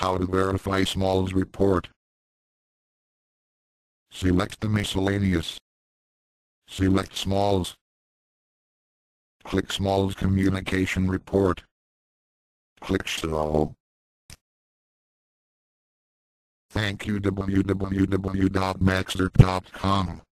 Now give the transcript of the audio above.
How to verify Smalls report. Select the miscellaneous. Select Smalls. Click Smalls Communication Report. Click Show. Thank you www.MaxxERP.com